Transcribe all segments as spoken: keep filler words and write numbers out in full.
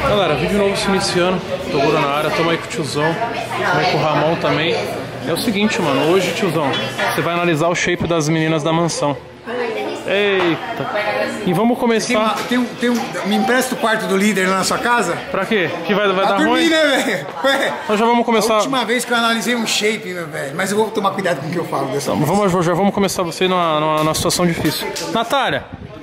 Galera, vídeo novo se iniciando, Toguro na área, tamo aí com o tiozão, tamo aí com o Ramon também. É o seguinte, mano, hoje, tiozão, você vai analisar o shape das meninas da mansão. Eita! E vamos começar... Tem, tem, tem um, me empresta o quarto do líder lá na sua casa? Pra quê? Que vai, vai dar dormir, ruim? Né, velho? Nós já vamos começar... A última vez que eu analisei um shape, meu velho, mas eu vou tomar cuidado com o que eu falo dessa então, vez. Vamos, já vamos começar você numa, numa, numa situação difícil. Natália!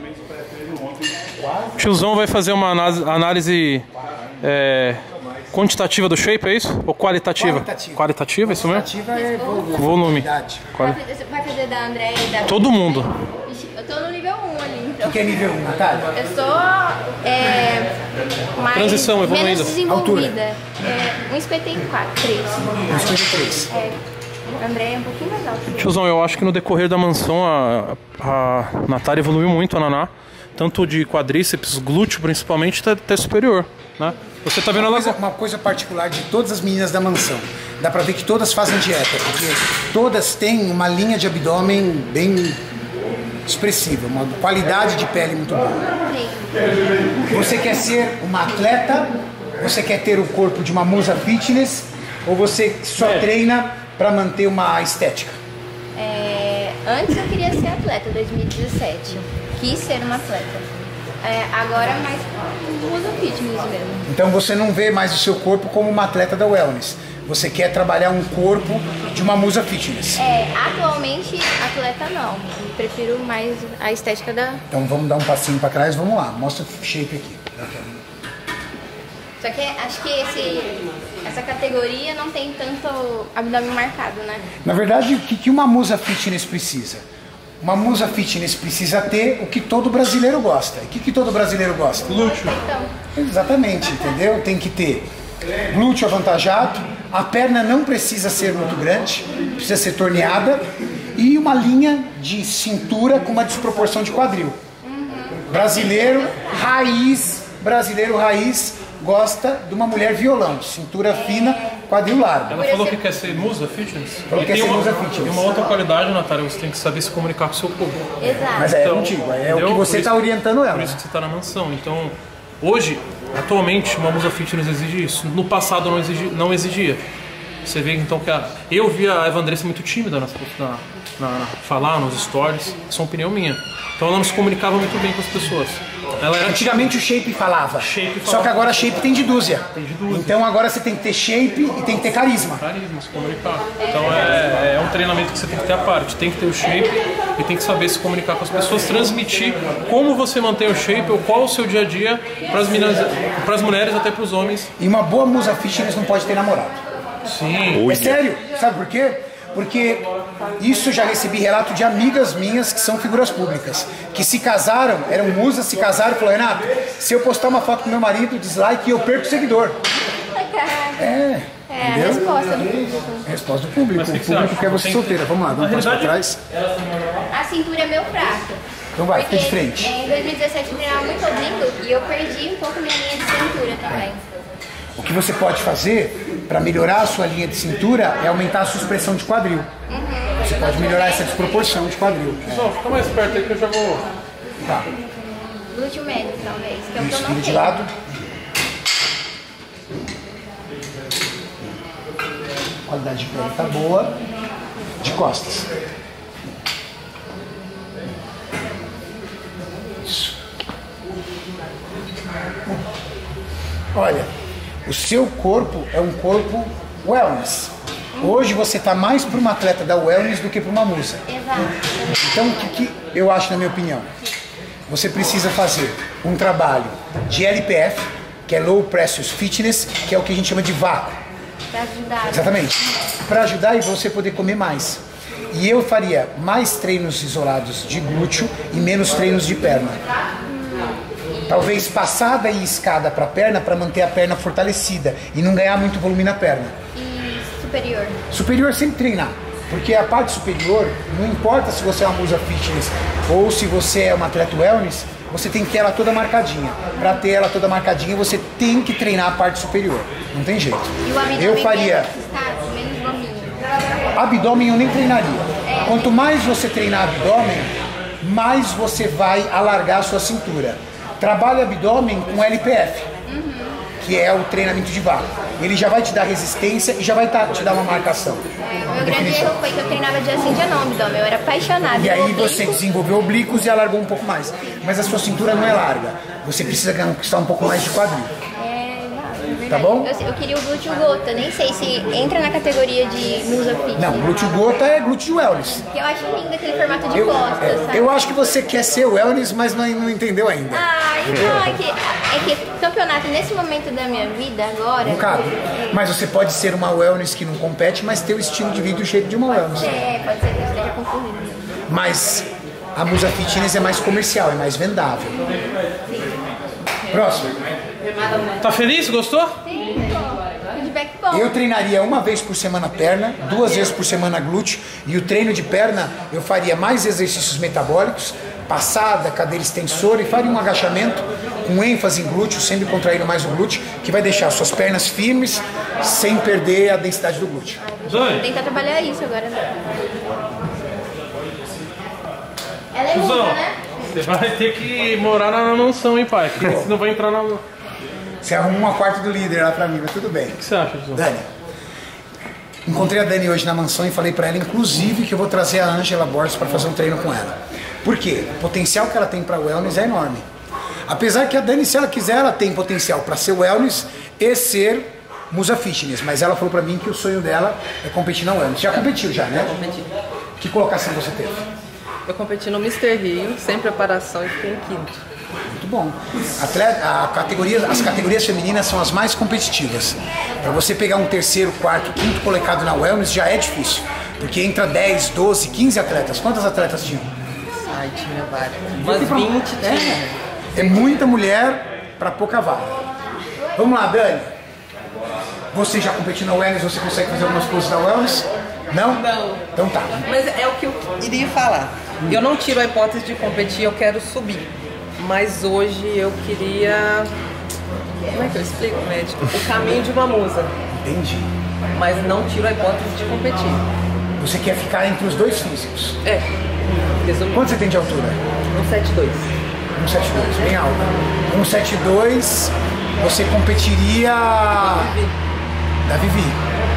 O tiozão vai fazer uma análise é, quantitativa do shape, é isso? Ou qualitativa? Qualitativa. Qualitativa, isso mesmo? Qualitativa é volume. Volume. Quali... Vai fazer da André e da... Todo mundo. Eu tô no nível um ali, então. O que é nível um, Natália? Eu sou é, mais... Transição, evoluída. Menos desenvolvida. Altura. É, um e cinquenta e quatro, três. um e cinquenta e três. É. André é um pouquinho mais alto. Tiozão, eu acho que no decorrer da mansão a, a Natália evoluiu muito, a Naná. Tanto de quadríceps, glúteo principalmente, até, até superior, né? Você tá vendo uma ela... Coisa, uma coisa particular de todas as meninas da mansão. Dá pra ver que todas fazem dieta, porque todas têm uma linha de abdômen bem expressiva, uma qualidade de pele muito boa. Sim. Você quer ser uma atleta? Você quer ter o corpo de uma musa fitness? Ou você só é. treina pra manter uma estética? É, antes eu queria ser atleta, dois mil e dezessete. Quis ser uma atleta. É, agora é mais musa fitness mesmo. Então você não vê mais o seu corpo como uma atleta da wellness. Você quer trabalhar um corpo de uma musa fitness. É, atualmente atleta não. Prefiro mais a estética da... Então vamos dar um passinho para trás, vamos lá. Mostra o shape aqui. Só que acho que esse, essa categoria não tem tanto abdômen marcado, né? Na verdade, o que, que uma musa fitness precisa? Uma musa fitness precisa ter o que todo brasileiro gosta. O que, que todo brasileiro gosta? Glúteo. Então. Exatamente, entendeu? Tem que ter glúteo avantajado, a perna não precisa ser muito grande, precisa ser torneada e uma linha de cintura com uma desproporção de quadril. Brasileiro raiz, brasileiro raiz gosta de uma mulher violão, cintura fina, quadril largo. Ela falou que quer ser musa fitness? Falou que quer ser uma, musa fitness. Tem uma outra qualidade, Natália, você tem que saber se comunicar com o seu público. Exato. Mas é Então, contigo, é entendeu? o que você está orientando ela. Por isso que você está na mansão. Então, hoje, atualmente, uma musa fitness exige isso. No passado não, exigi, não exigia. Você vê então que a... Eu vi a Eva Andressa muito tímida na, na, na falar, nos stories. Isso é uma opinião minha. Então ela não se comunicava muito bem com as pessoas. Ela era Antigamente o shape falava. Shape falava. Só que agora shape tem de dúzia. Tem de dúzia. Então agora você tem que ter shape e tem que ter carisma. Carisma, se comunicar. Então é, é um treinamento que você tem que ter à parte. Tem que ter o shape e tem que saber se comunicar com as pessoas, transmitir como você mantém o shape ou qual o seu dia a dia para as meninas, para as mulheres até para os homens. E uma boa musa fitness não pode ter namorado. Sim. É sério, sabe por quê? Porque isso eu já recebi relato de amigas minhas que são figuras públicas, que se casaram, eram musas, se casaram e falou: Renato, se eu postar uma foto com meu marido, dislike, eu perco seguidor. É, é a resposta do público. Resposta do público. Mas O que que público você quer acha? você Tem- solteira. Vamos lá, vamos um passo pra trás. A cintura é meu fraco. Então vai, fica de Porque, frente. é, em dois mil e dezessete eu treinava muito lindo e eu perdi um pouco minha linha de cintura também. O que você pode fazer para melhorar a sua linha de cintura é aumentar a sua expressão de quadril. Você pode melhorar essa desproporção de quadril. Pessoal, fica mais perto aí que eu já vou... Tá. Glúteo médio, talvez, que é o que eu Isso, não vira de tenho. lado. A qualidade de pele tá boa. De costas. Isso. Olha, o seu corpo é um corpo wellness. Hoje você está mais para uma atleta da wellness do que para uma musa. Exato. Então o que, que eu acho, na minha opinião? Você precisa fazer um trabalho de L P F, que é Low Pressure Fitness, que é o que a gente chama de vácuo. Pra ajudar. Exatamente. Para ajudar e você poder comer mais. E eu faria mais treinos isolados de glúteo e menos treinos de perna. Talvez passada e escada para a perna para manter a perna fortalecida e não ganhar muito volume na perna. E superior. Superior sempre treinar, porque a parte superior, não importa se você é uma musa fitness ou se você é uma atleta wellness, você tem que ter ela toda marcadinha. Para ter ela toda marcadinha, você tem que treinar a parte superior. Não tem jeito. E o abdômen Eu faria menos, menos gominho. abdômen, eu nem treinaria. Quanto mais você treinar abdômen, mais você vai alargar a sua cintura. Trabalhe abdômen com L P F. que é o treinamento de vácuo. Ele já vai te dar resistência e já vai tá, te dar uma marcação. É, o meu grande erro foi que eu treinava dia sim, dia não, abdômen. Eu era apaixonada. E aí oblíquo. você desenvolveu oblíquos e alargou um pouco mais. Mas a sua cintura não é larga. Você precisa conquistar um pouco mais de quadril. É, não, é Tá bom? Eu, eu queria o glúteo gota. Nem sei se entra na categoria de musa fit. Não, glúteo gota é glúteo de wellness. Que eu acho lindo aquele formato de Eu, costas, é, sabe? eu acho que você quer ser wellness, mas não, não entendeu ainda. Ah, então é que, é que campeonato nesse momento da minha vida agora. Não cabe. Mas você pode ser uma wellness que não compete, mas ter o estilo de vida e o shape de uma wellness. É, pode ser que eu esteja confundindo. Mas a Musa Fitness é mais comercial, é mais vendável. Próximo. Tá feliz? Gostou? Sim, pô. Feedback bom. Eu treinaria uma vez por semana perna, duas vezes por semana glúteo, e o treino de perna eu faria mais exercícios metabólicos, passada, cadeira extensora, e faria um agachamento com ênfase em glúteo, sempre contraindo mais o glúteo, que vai deixar suas pernas firmes sem perder a densidade do glúteo. Vou Dani, tentar trabalhar isso agora. Ela é Suzão, musa, né? você vai ter que morar na mansão, hein, pai? Porque você não vai entrar na... O Você arruma uma quarta do líder lá pra mim, mas tudo bem. que você acha, Suzão? Dani, encontrei a Dani hoje na mansão e falei pra ela, inclusive, que eu vou trazer a Ângela Borges pra fazer um treino com ela. Por quê? O potencial que ela tem pra wellness é enorme. Apesar que a Dani, se ela quiser, ela tem potencial pra ser wellness e ser Musa Fitness. Mas ela falou pra mim que o sonho dela é competir na wellness. Já competiu já, né? Competi. Que colocação você teve? Eu competi no mister Rio, sem preparação, e fiquei em quinto. Muito bom. Atleta, a categoria, as categorias femininas são as mais competitivas. Para você pegar um terceiro, quarto, quinto colocado na wellness já é difícil. Porque entra dez, doze, quinze atletas. Quantas atletas tinham? Ai, tinha várias. Umas vinte tinha. É muita mulher para pouca vaga. Vamos lá, Dani. Você já competiu na wellness? Você consegue fazer algumas coisas da wellness? Não? Não. Então tá. Mas é o que eu iria falar. Eu não tiro a hipótese de competir, eu quero subir. Mas hoje eu queria... Como é que eu explico, médico? O caminho de uma musa. Entendi. Mas não tiro a hipótese de competir. Você quer ficar entre os dois físicos. É. Resumindo. Quanto você tem de altura? um sete dois. um sete dois, bem alto. um sete dois, você competiria da Vivi.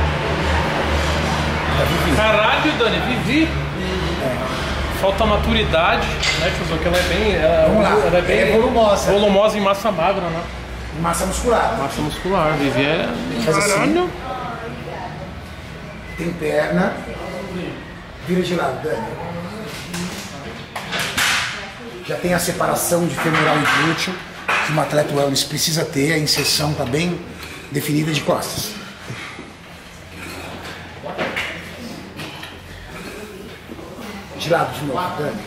Da Vivi. Caralho, Dani, Vivi. Falta maturidade, né, tio? Porque ela é bem. Ela, Vamos lá. ela é bem É volumosa. volumosa em massa magra, né? Massa muscular. Massa muscular, Vivi é. Faz assim. Caralho. Tem perna. Vira de lado, Dani. Já tem a separação de femoral e glúteo, que um atleta wellness precisa ter, a inserção está bem definida de costas. De lado de novo, Dani.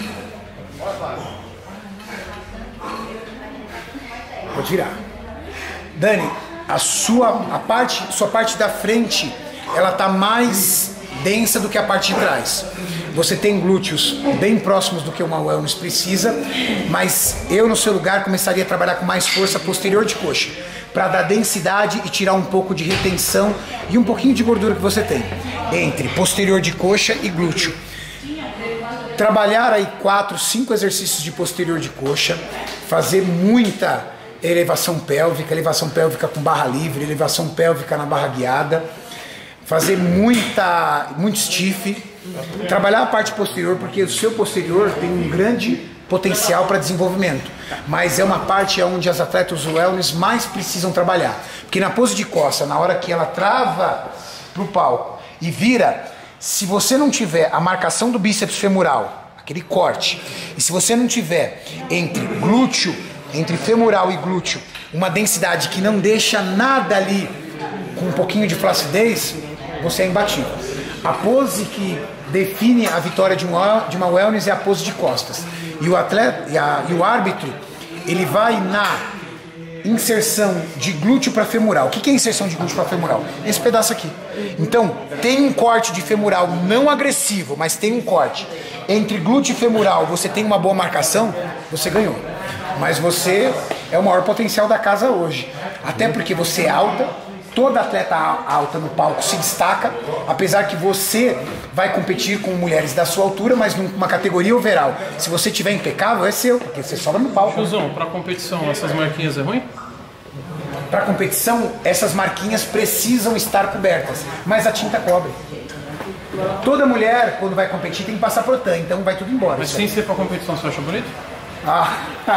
Pode virar. Dani, a sua, a parte, sua parte da frente, ela tá mais densa do que a parte de trás. Você tem glúteos bem próximos do que uma wellness precisa, mas eu no seu lugar começaria a trabalhar com mais força posterior de coxa, para dar densidade e tirar um pouco de retenção e um pouquinho de gordura que você tem entre posterior de coxa e glúteo. Trabalhar aí quatro, cinco exercícios de posterior de coxa, fazer muita elevação pélvica, elevação pélvica com barra livre, elevação pélvica na barra guiada, fazer muita, muito stiff, trabalhar a parte posterior, porque o seu posterior tem um grande potencial para desenvolvimento, mas é uma parte onde as atletas wellness mais precisam trabalhar, porque na pose de costa, na hora que ela trava para o palco e vira, se você não tiver a marcação do bíceps femoral, aquele corte, e se você não tiver entre glúteo, entre femoral e glúteo, uma densidade que não deixa nada ali com um pouquinho de flacidez, você é imbatível. A pose que define a vitória de uma, de uma wellness é a pose de costas. E o atleta e, a, e o árbitro, ele vai na inserção de glúteo para femoral. O que é inserção de glúteo para femoral? Esse pedaço aqui. Então, tem um corte de femoral não agressivo, mas tem um corte. Entre glúteo e femoral, você tem uma boa marcação, você ganhou. Mas você é o maior potencial da casa hoje. Até porque você é alta, toda atleta alta no palco se destaca, apesar que você vai competir com mulheres da sua altura, mas numa categoria overall. Se você tiver impecável, é seu, porque você sobra no palco. Tiozão, pra competição, essas marquinhas é ruim? Para competição, essas marquinhas precisam estar cobertas, mas a tinta cobre. Toda mulher, quando vai competir, tem que passar protan, então vai tudo embora. Mas sem ser pra competição, você acha bonito? Ah.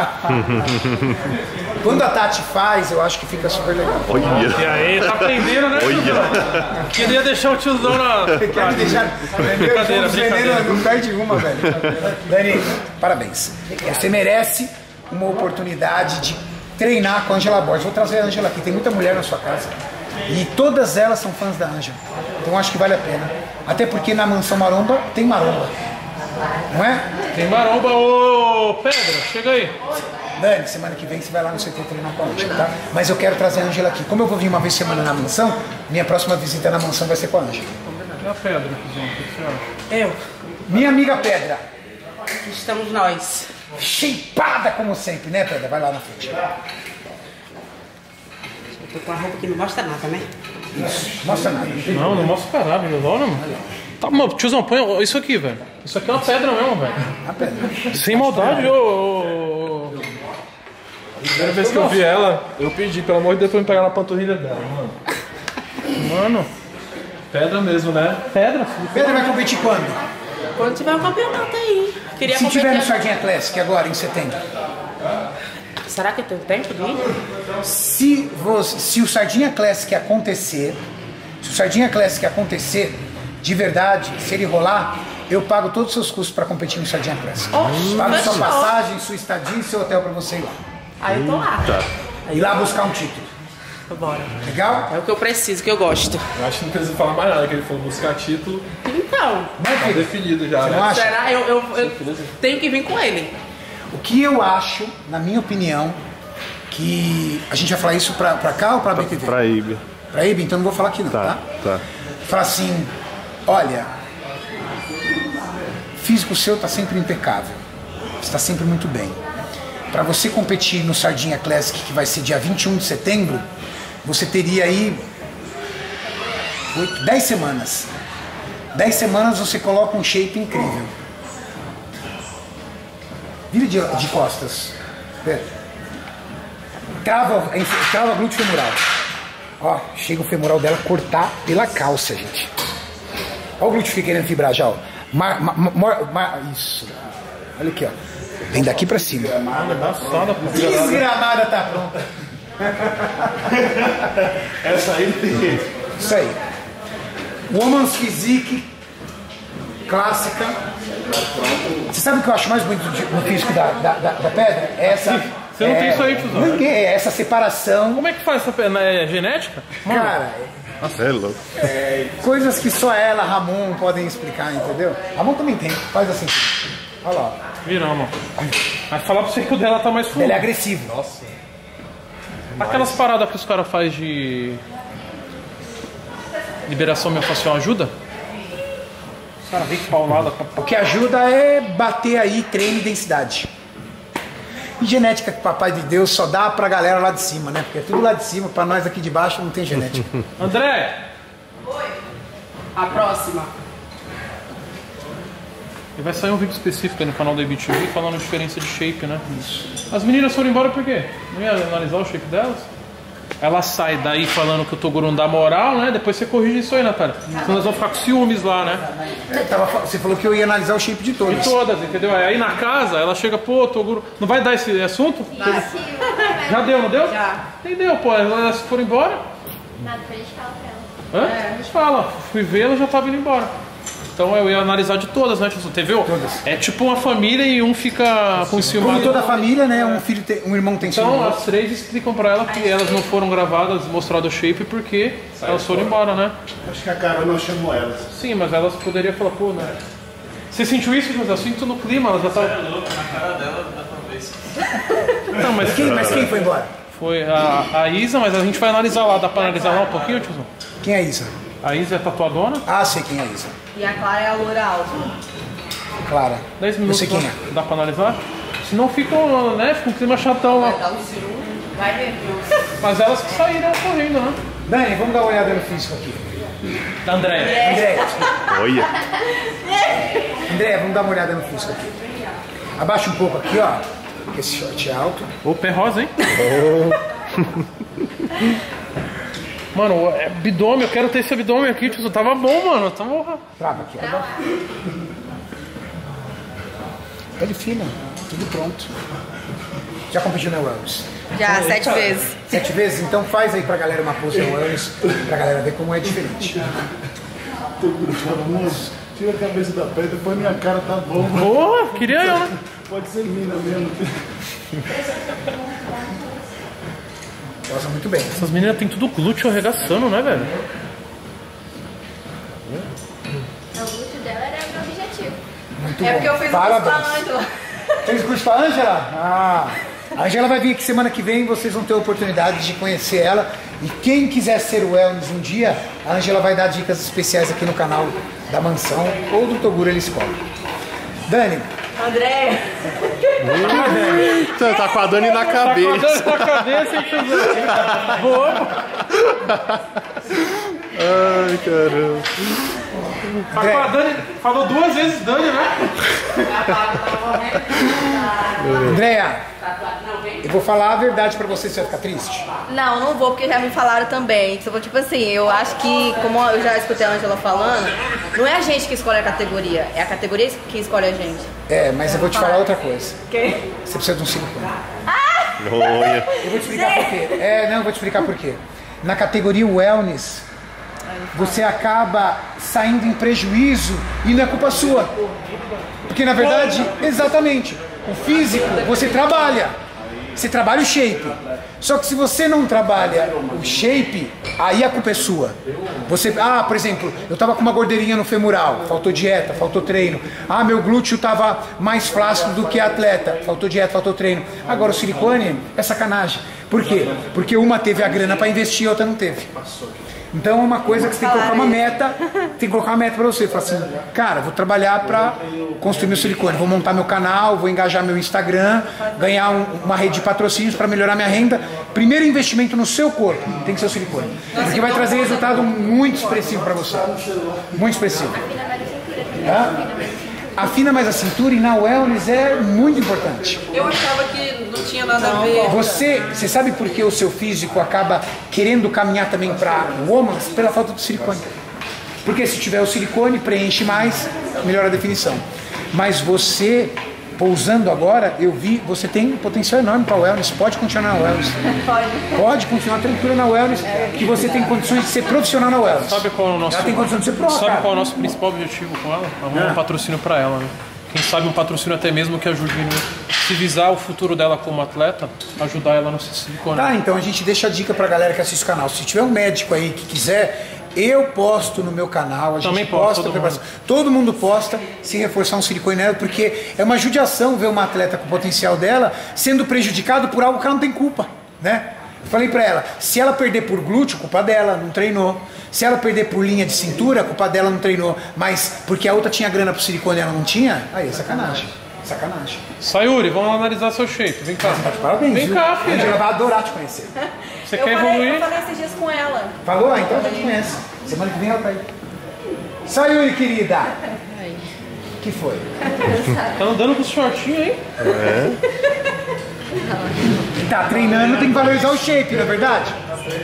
Quando a Tati faz, eu acho que fica super legal. Olha. E aí, tá aprendendo, né? Olha. Queria deixar o tiozão na... Quer me deixar... Brincadeira, brincadeira. Não perde uma, velho. Dani, parabéns. Você merece uma oportunidade de treinar com a Angela Borges. Vou trazer a Angela aqui, tem muita mulher na sua casa. E todas elas são fãs da Angela. Então acho que vale a pena. Até porque na Mansão Maromba tem maromba. Não é? Tem maromba, ô Pedra, chega aí. Dani, semana que vem você vai lá no C T treinar com a Angela, tá? Mas eu quero trazer a Angela aqui. Como eu vou vir uma vez por semana na mansão, minha próxima visita na mansão vai ser com a Angela. E a Pedra, tiozão, o que você acha? Eu. Minha amiga Pedra. Aqui estamos nós. Shapeada como sempre, né, Pedra? Vai lá na frente. Eu tô com a roupa que não mostra nada, né? Isso, mostra nada. Não tem Não, não mostra caralho, olha, mano. Tá, mano, tiozão, põe isso aqui, velho. Isso aqui é uma pedra mesmo, velho. a Pedra. Sem maldade, ô. ô, ô. Primeira vez que eu vi ela, eu pedi, pelo amor de Deus, pra me pegar na panturrilha dela, mano. Mano, Pedra mesmo, né? pedra. Pedra vai competir quando? Quando tiver um campeonato aí. Queria Se tiver no competir. Sardinha Classic agora, em setembro. Será que eu tenho tempo de ir? Se, você, se o Sardinha Classic acontecer, se o Sardinha Classic acontecer, de verdade, se ele rolar, eu pago todos os seus custos para competir no Sardinha Classic. Oxe, Pago sua fechou. passagem, sua estadia e seu hotel para você ir lá. Aí eu tô lá. Ir lá buscar um título. Bora. Legal? É o que eu preciso, que eu gosto. Eu acho que não precisa falar mais nada, que ele falou buscar título, Então, Né, tá filho? definido já, Você não né? acha? será? Eu, eu, eu tenho que vir com ele. O que eu acho, na minha opinião, que a gente vai falar isso pra, pra cá ou pra B T V? Pra Ibe. Pra Ibe? Então não vou falar aqui não, tá? Tá, tá. Fala assim, olha, o físico seu tá sempre impecável, está sempre muito bem. Para você competir no Sardinha Classic, que vai ser dia vinte e um de setembro, você teria aí oito, dez semanas. dez semanas você coloca um shape incrível. Vira de, de costas. Vê. Trava, trava glúteo femoral. Ó, chega o femoral dela cortar pela calça, gente. Ó o glúteo querendo fibrar já, ó. Mar, mar, mar, mar, isso. Olha aqui, ó. Vem daqui pra cima. Embaçada, pô. Desgramada tá pronta. Essa aí tem. Isso aí. Woman's Physique clássica. Você sabe o que eu acho mais bonito no físico da, da, da, da pedra? É essa. Você não é, tem isso aí, tiozão. Ninguém, é essa separação. Como é que faz essa pedra? É genética? Mano, Cara, É louco. coisas que só ela, Ramon, podem explicar, entendeu? Ramon também tem. Faz assim. Olha lá. viramos. Mas falar pra você que o dela tá mais fundo. Ele é agressivo. Nossa. Aquelas paradas que os caras fazem de liberação miofascial ajuda? Os caras vêm paulada. O que ajuda é bater aí treino e densidade. E genética que o papai de Deus só dá pra galera lá de cima, né? Porque é tudo lá de cima, pra nós aqui de baixo não tem genética. André! A próxima. E vai sair um vídeo específico aí no canal da I B T V falando a diferença de shape, né? As meninas foram embora por quê? Não ia analisar o shape delas? Ela sai daí falando que eu tô gurando da moral, né? Depois você corrige isso aí, Natália. Senão nós vamos ficar com ciúmes lá, né? Eu tava fa- você falou que eu ia analisar o shape de De todos. todas, entendeu? Aí na casa ela chega, pô, tô guru... Não vai dar esse assunto? Já deu, não deu? Já. Entendeu, pô? Elas foram embora? Nada pra gente falar pra ela. Hã? A gente fala, fui ver, ela já tava indo embora. Então eu ia analisar de todas, né? Você viu? Todas. É tipo uma família e um fica com ciúme. Como toda família, né? Um filho tem, um irmão tem ciúme. Então as três explicam pra ela que elas não foram gravadas, mostrado o shape, porque elas foram embora, né? Acho que a Carol não chamou elas. Sim, mas elas poderiam falar, pô, né? Você sentiu isso, mas eu sinto no clima, elas já estavam. É louco, na cara dela dá pra ver isso. Não, mas Quem, mas quem foi embora? foi a, a Isa, mas a gente vai analisar lá. Dá pra analisar lá um pouquinho, tiozão? Quem é a Isa? A Isa é tatuadona. Ah, sei quem é a Isa. E a Clara é a loura alta. Clara. dez Eu minutos. sei quem dá- é. Dá pra analisar? Senão fica, né? Fica um clima chatão lá. Dá o ciúme. Vai ver. Mas elas que saíram correndo, né? Dani, vamos dar uma olhada no físico aqui. André. André, Olha. André, vamos dar uma olhada no físico aqui. Abaixa um pouco aqui, ó. Esse short é alto. O pé rosa, hein? Mano, é abdômen, eu quero ter esse abdômen aqui, tio. Tava bom, mano. Tava... Trava aqui, tá bom? Pele fina, tudo pronto. Já competiu na Wellness? Já, sete vezes. Sete vezes? Então faz aí pra galera uma pose na Wellness, pra galera ver como é diferente. Tira a cabeça da pedra, depois minha cara tá bom. Boa, queria eu, né? Pode ser mina mesmo. Gosta muito bem. Essas meninas têm tudo glúteo arregaçando, né, velho? O glúteo dela era o meu objetivo. Muito É bom. porque eu fiz o Parabéns. curso da Ângela. Fez o curso pra Ângela? Ah, a Ângela vai vir aqui semana que vem, vocês vão ter a oportunidade de conhecer ela. E quem quiser ser wellness um dia, a Ângela vai dar dicas especiais aqui no canal da Mansão ou do Toguro ele escolhe. Dani. André. Você tá com a Dani na cabeça. Tá com a cabeça e fez assim. Boa. Ai, caramba. Tá com a Dani, falou duas vezes Dani, né? Andréia, eu vou falar a verdade pra você, você vai ficar triste? Não, não vou, porque já me falaram também. Tipo, tipo assim, eu acho que, como eu já escutei a Ângela falando, não é a gente que escolhe a categoria, é a categoria que escolhe a gente. É, mas eu vou te falar outra coisa. Ok? Você precisa de um silicone. Olha. Eu vou te explicar por quê. É, não, eu vou te explicar por quê. Na categoria wellness, você acaba saindo em prejuízo e não é culpa sua. Porque na verdade, exatamente, o físico você trabalha. Você trabalha o shape. Só que se você não trabalha o shape, aí a culpa é sua. Você, ah, por exemplo, eu tava com uma gordeirinha no femoral, faltou dieta, faltou treino. Ah, meu glúteo tava mais flácido do que a atleta, faltou dieta, faltou treino. Agora o silicone é sacanagem. Por quê? Porque uma teve a grana para investir e a outra não teve. Então é uma coisa que você tem que colocar uma meta, tem que colocar uma meta pra você. Falar assim, cara, vou trabalhar pra construir meu silicone, vou montar meu canal, vou engajar meu Instagram, ganhar um, uma rede de patrocínios pra melhorar minha renda. Primeiro investimento no seu corpo tem que ser o silicone. Porque vai trazer resultado muito expressivo pra você. Muito expressivo. Hã? Afina mais a cintura e na wellness é muito importante. Eu achava que não tinha nada a ver. Você, você sabe por que o seu físico acaba querendo caminhar também para women's? Pela falta do silicone. Porque se tiver o silicone, preenche mais, melhora a definição. Mas você, pousando agora, eu vi, você tem um potencial enorme para wellness. Pode continuar na wellness. Pode. Pode continuar tranquilo na wellness, que você tem condições de ser profissional na wellness. Sabe qual é o nosso, Ela tem condição de ser pro, sabe cara. qual é o nosso principal objetivo com ela? Arrumar um patrocínio pra ela, né? Quem sabe um patrocínio até mesmo que ajude, né? Se visar o futuro dela como atleta, ajudar ela no silicone. Tá, então a gente deixa a dica pra galera que assiste o canal. Se tiver um médico aí que quiser, eu posto no meu canal, a gente Também posto, posta todo preparação. Todo mundo posta se reforçar um silicone nela, porque é uma judiação ver uma atleta com o potencial dela sendo prejudicado por algo que ela não tem culpa, né? Eu falei pra ela, se ela perder por glúteo, culpa dela, não treinou. Se ela perder por linha de cintura, culpa dela, não treinou. Mas porque a outra tinha grana pro silicone e ela não tinha, aí é sacanagem. Sacanagem. Sayuri, vamos analisar seu shape. Vem cá. Parabéns, Vem viu? cá, A filha. Angela vai adorar te conhecer. Você Eu quer falei, evoluir? eu falei esses dias com ela. Falou? Ah, então já te conhece. Semana que vem ela tá aí. Sayuri, querida. O que foi? Tá andando com os shortinhos aí? Tá treinando, tem que valorizar o shape, não é verdade?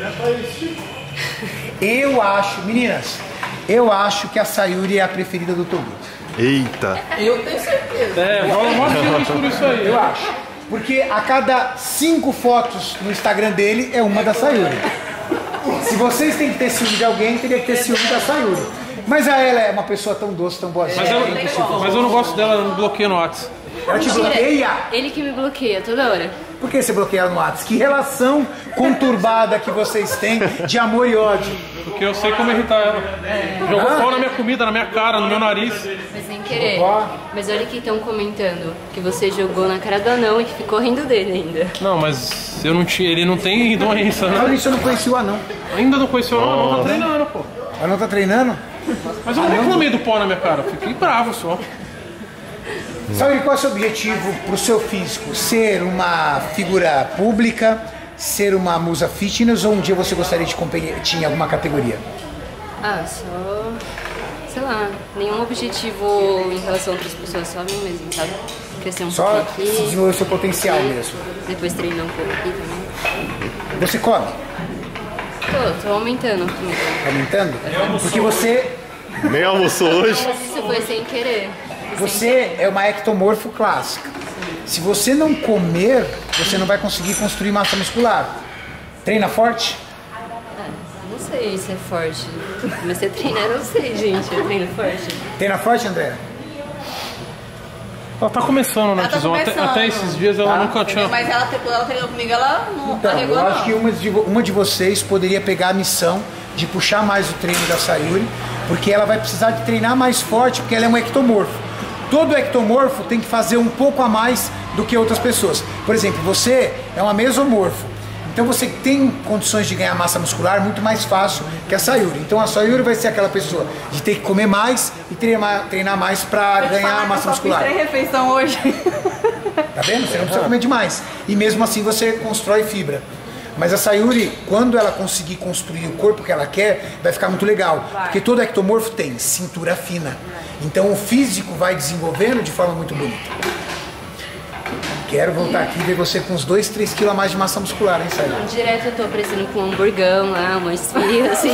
Eu acho, meninas, eu acho que a Sayuri é a preferida do Toguro. Eita. Eu tenho certeza. É, rola mó filme por isso aí. Eu acho. Porque a cada cinco fotos no Instagram dele é uma da Sayuri. Se vocês têm que ter ciúme de alguém, teria que ter ciúme da Sayuri. Mas a ela é uma pessoa tão doce, tão boazinha. Mas eu, mas eu não gosto dela, eu não bloqueio no WhatsApp. Ela te bloqueia? Ele que me bloqueia toda hora. Por que você bloqueia ela no WhatsApp? Que relação conturbada que vocês têm de amor e ódio. Porque eu sei como irritar ela. Jogou Ah. pau na minha comida, na minha cara, no meu nariz. Mas sem querer. Ó. Mas olha que estão comentando que você jogou na cara do anão e que ficou rindo dele ainda. Não, mas eu não tinha, ele não tem doença, Fala né? isso, eu não conheci o anão. Ainda não conheceu, não, não tá treinando, pô. O anão tá treinando? Mas eu não reclamei do pau na minha cara, fiquei bravo só. Sabe qual é o seu objetivo pro seu físico? Ser uma figura pública, ser uma musa fitness ou um dia você gostaria de competir em alguma categoria? Ah, só... sei lá, nenhum objetivo em relação a outras pessoas, só a mim mesmo, sabe? Crescer um Só pouquinho se aqui, desenvolver o seu potencial mesmo. depois treinar um pouco aqui também. Você come? Tô, tô aumentando. Tá aumentando? Porque você, Nem almoçou hoje. Isso foi sem querer. você é uma ectomorfo clássica. Se você não comer, você não vai conseguir construir massa muscular. Treina forte? Não sei se é forte. Mas você treinar, eu não sei, gente. Eu treino forte. Treina forte, André? Ela tá começando, né, Ela tá Tizão? Até, começando. até esses dias ela Tá. nunca tinha... Mas ela, quando ela treinou comigo, ela não Então, arregou, eu não. acho que uma de, vo- uma de vocês poderia pegar a missão de puxar mais o treino da Sayuri, porque ela vai precisar de treinar mais forte, porque ela é um ectomorfo. Todo ectomorfo tem que fazer um pouco a mais do que outras pessoas. Por exemplo, você é uma mesomorfo. Então você tem condições de ganhar massa muscular muito mais fácil que a Sayuri. Então a Sayuri vai ser aquela pessoa de ter que comer mais e treinar, treinar mais para ganhar massa muscular. Eu fiz três refeições hoje. Tá vendo? Você não precisa comer demais. E mesmo assim você constrói fibra. Mas a Sayuri, quando ela conseguir construir o corpo que ela quer, vai ficar muito legal. Porque todo ectomorfo tem cintura fina. Então o físico vai desenvolvendo de forma muito bonita. Quero voltar aqui e ver você com uns dois, três quilos a mais de massa muscular, hein, Sayuri? Direto eu tô aparecendo com um hamburgão lá, uma esfirra, assim.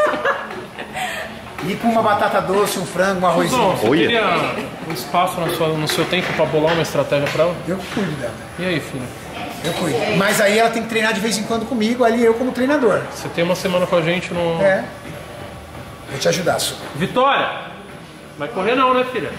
E com uma batata doce, um frango, um arrozinho. Tizão, você Olha. teria um espaço na sua, no seu tempo pra bolar uma estratégia pra ela? Eu cuido dela. E aí, filha? Eu cuido. Mas aí ela tem que treinar de vez em quando comigo, ali eu como treinador. Você tem uma semana com a gente no... É. Vou te ajudar, Su. Vitória! Vai correr não, né, filha?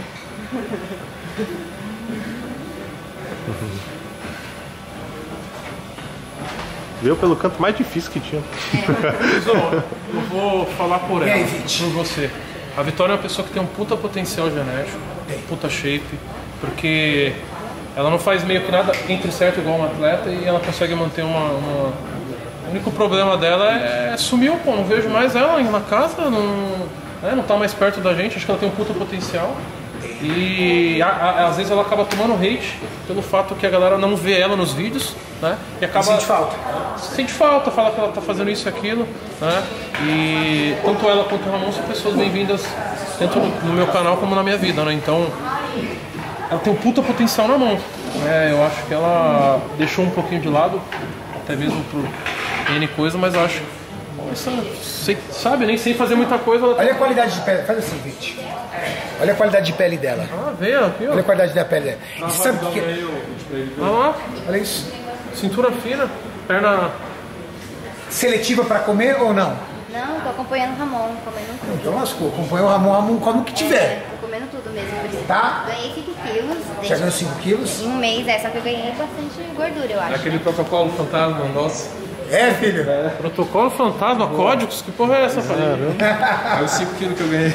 Veio pelo canto mais difícil que tinha. Tizão, eu vou falar por E ela, aí, Vit? por você. A Vitória é uma pessoa que tem um puta potencial genético, Tem. puta shape, porque ela não faz meio que nada entre certo igual um atleta e ela consegue manter uma... uma... O único problema dela é sumiu, pô, não vejo mais ela na casa, não, né, não tá mais perto da gente, acho que ela tem um puta potencial. E a, a, às vezes ela acaba tomando hate pelo fato que a galera não vê ela nos vídeos, né? E acaba. Sente falta. Sente falta, fala que ela tá fazendo isso e aquilo, né? E tanto ela quanto o Ramon são pessoas bem-vindas tanto no, no meu canal como na minha vida, né? Então ela tem um puta potencial na mão. Né? Eu acho que ela deixou um pouquinho de lado, até mesmo por N coisa, mas eu acho. Nossa, sei, sabe, nem sem fazer muita coisa. Ela... Olha a qualidade de pele. Faz assim, Vit. Olha a qualidade de pele dela. Ah, vê aqui, ó. Olha a qualidade da pele dela. E você sabe o que é? Olha lá, Olha isso. cintura fina, perna. Seletiva pra comer ou não? Não, tô acompanhando o Ramon, comendo tudo. Então lascou. Acompanha o Ramon, Ramon come o que tiver. Tô comendo tudo mesmo, por isso. Tá? Ganhei cinco quilos. Já desde- ganhou cinco quilos? Em um mês, é, só que eu ganhei bastante gordura, eu acho. Aquele protocolo fantasma nosso. É, filho? Protocolo fantasma, códigos? Que porra é essa, pai? É os cinco quilos que eu ganhei.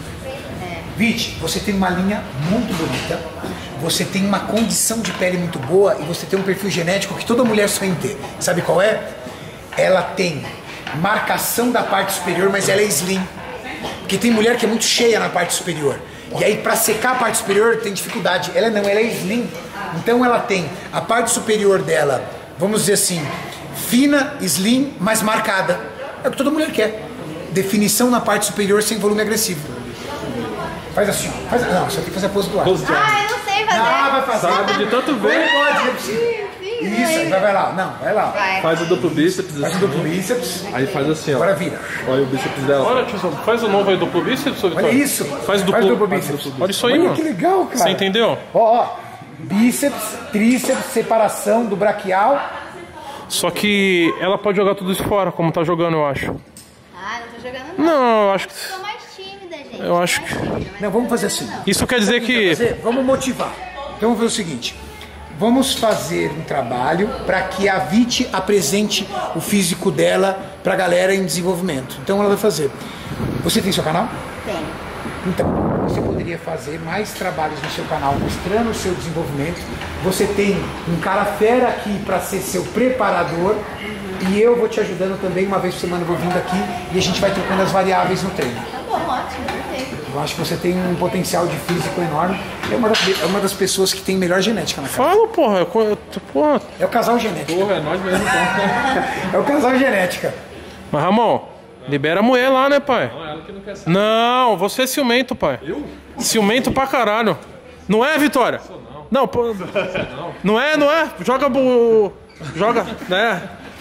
Vit, você tem uma linha muito bonita, você tem uma condição de pele muito boa e você tem um perfil genético que toda mulher sonha em ter. Sabe qual é? Ela tem marcação da parte superior, mas ela é slim. Porque tem mulher que é muito cheia na parte superior. E aí pra secar a parte superior tem dificuldade. Ela não, ela é slim. Então ela tem a parte superior dela, vamos dizer assim, fina, slim, mas marcada. É o que toda mulher quer. Definição na parte superior sem volume agressivo. Faz assim, ó. Faz, não, só tem que fazer a pose do ar. Ah, eu não sei fazer. Ah, vai fazer. Sabe de tanto ver. Não pode, não precisa. Isso, aí vai, vai lá. Não, vai lá. Vai. Faz o duplo bíceps Faz o assim. duplo bíceps. Aí faz assim, ó. Agora vira. Olha o bíceps dela. Olha, tizão, faz o novo aí, duplo bíceps, ô, Vitória. Olha isso. Faz duplo, Faz duplo bíceps. Olha isso aí, Olha mano. que legal, cara. Você entendeu? Ó, ó. Bíceps, tríceps, separação do braquial. Só que ela pode jogar tudo isso fora, como tá jogando, eu acho. Ah, não tô jogando não. Não, eu acho que. Sou mais tímida, gente. Eu acho mais que- tímida, mas Não, vamos fazer assim. Isso quer dizer que. Fazer? Vamos motivar. Então vamos fazer o seguinte. Vamos fazer um trabalho para que a Vit apresente o físico dela para a galera em desenvolvimento. Então ela vai fazer. Você tem seu canal? tem. Então, você poderia fazer mais trabalhos no seu canal mostrando o seu desenvolvimento. Você tem um cara fera aqui para ser seu preparador. E eu vou te ajudando também. Uma vez por semana eu vou vindo aqui e a gente vai trocando as variáveis no treino. Tá bom, ótimo, perfeito. Eu acho que você tem um potencial de físico enorme. É uma das, é uma das pessoas que tem melhor genética na casa. Fala, porra. Eu, co- eu, tô- porra. É o casal genética. Porra, é nós mesmo. Então. É o casal genética. Mas, Ramon, libera a mulher lá, né, pai? Não, ela que não quer saber. Não, você é ciumento, pai. Eu? Ciumento pra caralho. Não é, Vitória? Não, pô. Não é, não é? Joga. bu- Joga, né?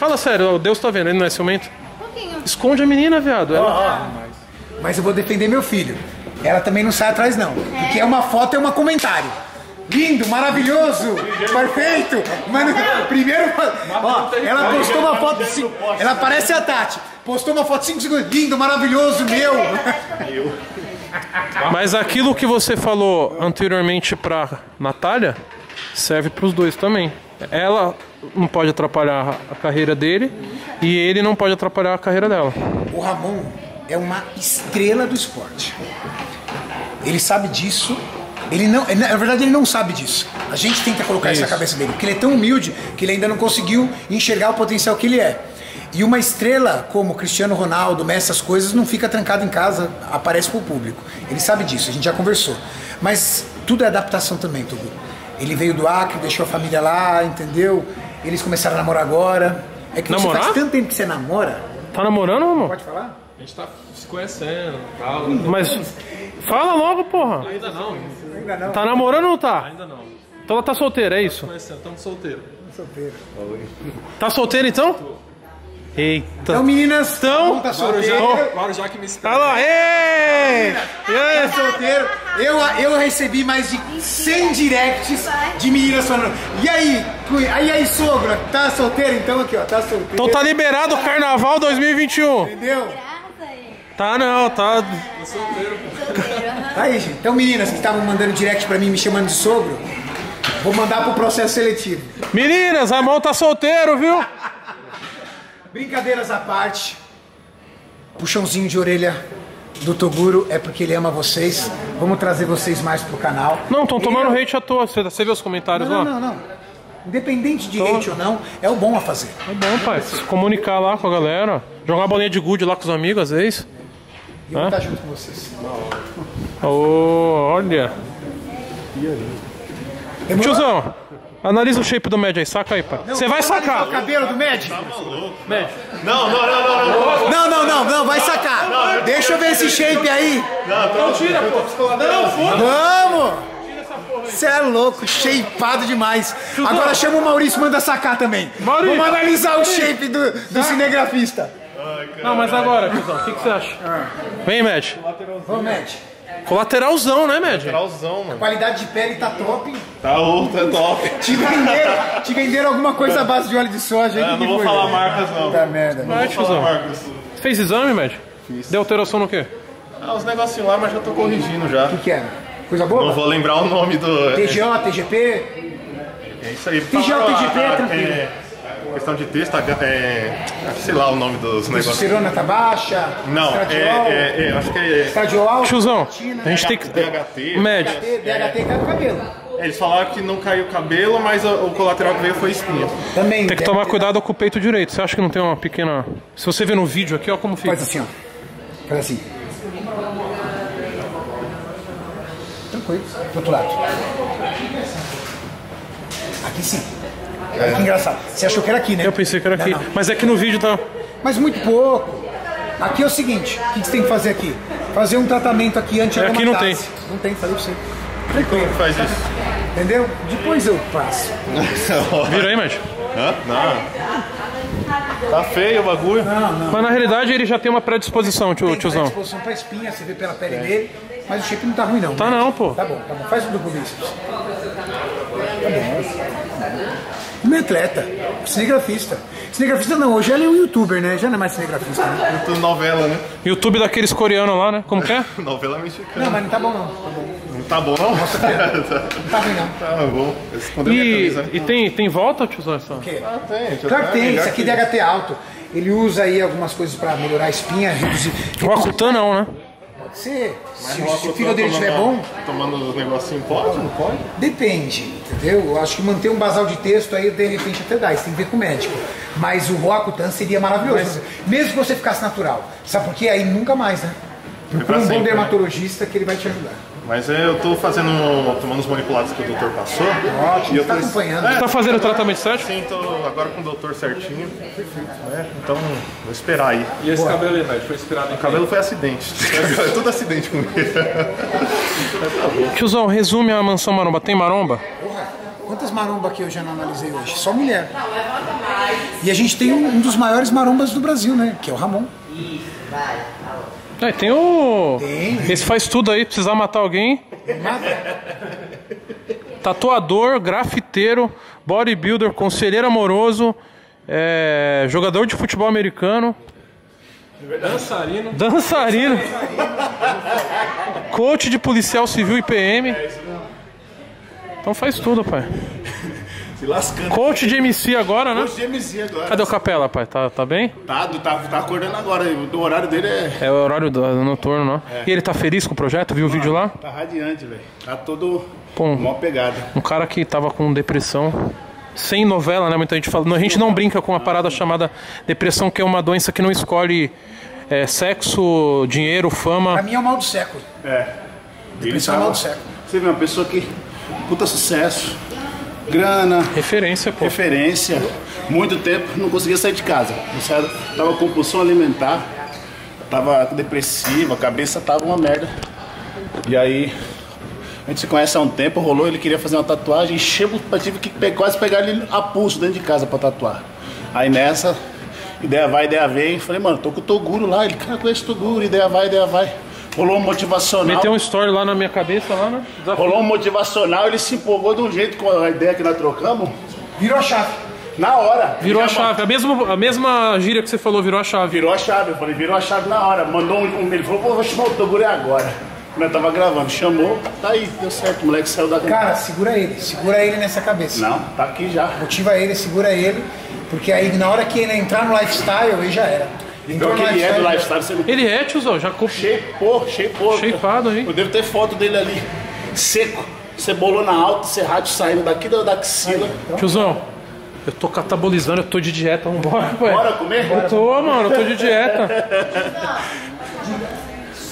Fala sério, Deus tá vendo, ele não é ciumento? Um pouquinho. Esconde a menina, viado. Ela... Mas eu vou defender meu filho. Ela também não sai atrás, não. Porque é uma foto, é um comentário. Lindo, maravilhoso, perfeito. Mano, primeiro, ó, ela postou uma foto, cinco, ela parece a Tati. Postou uma foto cinco segundos. Lindo, maravilhoso, meu. Mas aquilo que você falou anteriormente pra Natália serve pros dois também. Ela não pode atrapalhar a carreira dele e ele não pode atrapalhar a carreira dela. O Ramon é uma estrela do esporte. Ele sabe disso. Ele não, na verdade, ele não sabe disso. A gente tenta colocar isso na cabeça dele, porque ele é tão humilde que ele ainda não conseguiu enxergar o potencial que ele é. E uma estrela como Cristiano Ronaldo, Messi, essas coisas, não fica trancado em casa, aparece pro público. Ele sabe disso, a gente já conversou. Mas tudo é adaptação também, Tugu. Ele veio do Acre, deixou a família lá, entendeu? Eles começaram a namorar agora. É que Namorar? você faz tanto tempo que você namora. Tá namorando, amor? Pode falar? A gente tá se conhecendo, tal. Mas fala logo, porra. Ainda não. Ainda não. Tá namorando ou não tá? Ainda não. Então ela tá solteira, é isso? Conhecendo, estamos solteiros. Solteiro. Tá solteira então? Eita. Então, meninas, Então, tá solteiro. Claro, já que me espera. Tá lá, ei! E É aí? solteiro. Eu, eu recebi mais de cem directs de meninas falando: E aí, cui- aí, aí, sogro, tá solteiro? Então aqui, ó, tá solteiro. Então tá liberado o Carnaval dois mil e vinte e um. Entendeu? Tá não, tá. Solteiro, aham. Tá aí, gente. Então, meninas que estavam mandando direct pra mim, me chamando de sogro, vou mandar pro processo seletivo. Meninas, Ramon tá solteiro, viu? Brincadeiras à parte, puxãozinho de orelha do Toguro é porque ele ama vocês. Vamos trazer vocês mais pro canal. Não, estão tomando Eu- hate à toa. Você, você vê os comentários Não, lá? não, não. Independente de Então- hate ou não, é o bom a fazer. É bom, pai. Se comunicar lá com a galera. Jogar uma bolinha de gude lá com os amigos, às vezes. E eu vou Hã? estar junto com vocês. Ô, olha. Demorou? Tiozão, analisa o shape do Med aí. Saca aí, pai. Você vai sacar. O cabelo do Med? Med. Não, não, não, não, não. Não, não, não, não, vai sacar. Deixa eu ver esse shape aí. Não tira, pô. Não, foda. Vamos! Você é louco, shapeado demais. Agora chama o Maurício, manda sacar também. Maurício. Vamos analisar o shape do, do cinegrafista. Não, mas agora, tiozão, o que, que você acha? Vem, Med. Vamos, Med. Colateralzão, né, Med? Lateralzão, mano. Qualidade de pele tá top. Tá outro, é top. Te venderam, te venderam alguma coisa à base de óleo de soja aí. É, que não que vou foi, falar velho? marcas, não. Puta merda. Vai, Vou falar tiozão. marcas. Fez exame, Med? Fiz. Deu alteração no quê? Ah, os negocinhos lá, mas já tô corrigindo já. O que que é? Coisa Não boa? vou lembrar o nome do... T G O, T G P? É isso aí. T G O, T G P é Ah, tranquilo. é, questão de texto, é, sei lá o nome dos negócios. Testosterona tá baixa? Não, é, Estradiol? é, é, acho que é... Estradiol alto? Tiozão, creatina, a gente tem que. D H T. Med. D H T cai no cabelo. Eles falaram que não caiu o cabelo, mas o, o colateral que veio foi espinha. Também. Tem que tomar cuidado com o peito direito. Você acha que não tem uma pequena. Se você ver no vídeo aqui, ó, como fica. Faz assim, ó. Faz assim. Tranquilo. Do outro lado. Aqui sim. Olha que engraçado. Você achou que era aqui, né? Eu pensei que era Não, aqui. não. Mas é que no vídeo tá. Mas muito pouco. Aqui é o seguinte, o que você tem que fazer aqui? Fazer um tratamento aqui antes de É, aqui não tem. Não tem, falei pra você. Como que faz isso? Entendeu? Depois eu passo. Vira aí, Med. Hã? Não. Tá feio o bagulho. Não, não. Mas na realidade ele já tem uma predisposição, tio, Tem tiozão. predisposição pra espinha, você vê pela pele dele. Mas o shape não tá ruim não. Tá né? não, pô. Tá bom, tá bom. Faz um duplo bíceps. Tá bom. Um atleta, cinegrafista. Cinegrafista não, hoje ele é um youtuber, né? Já não é mais cinegrafista, né? Tudo novela, né? YouTube daqueles coreanos lá, né? Como que é? Novela mexicana. Não, mas não tá bom não. Tá bom. Não tá bom, não? Não tá ruim não. Tá bom. Escondeu minha E, camisa, né? e tem, tem volta, tiozão? Essa? O quê? Ah, tem. já Claro tá que tem, melhor isso aqui que- é D H T alto. Ele usa aí algumas coisas pra melhorar a espinha, reduzir. O Akutan não, né? Pode ser. Mas Se, o se o Akutan fígado dele estiver tomando- bom, Tomando os negocinhos, pode? Não pode? depende, entendeu? Eu acho que manter um basal de texto aí, de repente, até dá. Isso tem que ver com o médico. Mas o Roacutan seria maravilhoso. Mesmo que você ficasse natural. Sabe por quê? Aí nunca mais, né? Procura pra um bom sempre, né? dermatologista que ele vai te ajudar. Mas eu tô fazendo, tomando os manipulados que o doutor passou. Ótimo, E eu tá tô- acompanhando. É, Tá fazendo o tratamento certo? sim, tô agora com o doutor certinho. Perfeito. É, então, vou esperar aí. E esse cabelo aí, velho? Foi inspirado em O cabelo foi acidente. É tudo acidente comigo. Tiozão, resume a mansão maromba. Tem maromba? Porra, quantas Quantas marombas que eu já não analisei hoje? Só mulher. E a gente tem um, um dos maiores marombas do Brasil, né? Que é o Ramon. É, tem o... Tem. Esse faz tudo aí, precisar matar alguém. Tatuador, grafiteiro, bodybuilder, conselheiro amoroso, é, jogador de futebol americano. Dançarino. Dançarino. Coach de policial civil e P M. Então faz tudo, pai. Se lascando. Coach de M C agora, né? Coach de M C agora. Cadê o Capela, pai? Tá, tá bem? Tá, tá, tá acordando agora. O horário dele é... É o horário do, do noturno, né? É. E ele tá feliz com o projeto? Viu o vídeo lá? Tá radiante, velho. Tá todo... Pô, mó pegada. Um cara que tava com depressão... Sem novela, né? Muita gente fala. A gente não brinca com uma parada chamada depressão, que é uma doença que não escolhe é, sexo, dinheiro, fama. Pra mim é o mal do século. É. Depressão é o mal do século. Você vê uma pessoa que... Puta sucesso. Grana. Referência, pô. Referência. Muito tempo não conseguia sair de casa. Eu tava com compulsão alimentar. Tava depressivo, a cabeça tava uma merda. E aí... A gente se conhece há um tempo, rolou, ele queria fazer uma tatuagem, encheu, eu tive que quase pegar ele a pulso dentro de casa pra tatuar. Aí nessa, ideia vai, ideia vem, falei, mano, tô com o Toguro lá, ele, cara, conhece o Toguro, ideia vai, ideia vai. Rolou um motivacional. Meteu um story lá na minha cabeça, lá, né? Desafio. Rolou um motivacional, ele se empolgou de um jeito com a ideia que nós trocamos. Virou a chave. Na hora. Virou a chave, a mesma, a mesma gíria que você falou, virou a chave. Virou a chave, eu falei, virou a chave na hora. Mandou um, um ele falou, pô, vou chamar o Toguro agora. Nós tava gravando, chamou, tá aí, deu certo, o moleque saiu da... Cara, segura ele, segura ele nessa cabeça. Não, tá aqui já. Motiva ele, segura ele, porque aí na hora que ele entrar no lifestyle, aí já era. Então que ele é do lifestyle, você não... Ele é, tiozão, já... Shapeou, shapeou. Shapeado aí. Eu devo ter foto dele ali, seco, cebolona alta, serrátil saindo daqui da, da axila. Então... Tiozão, eu tô catabolizando, eu tô de dieta, vambora, pai. Bora comer? Eu tô, mano, eu tô de dieta.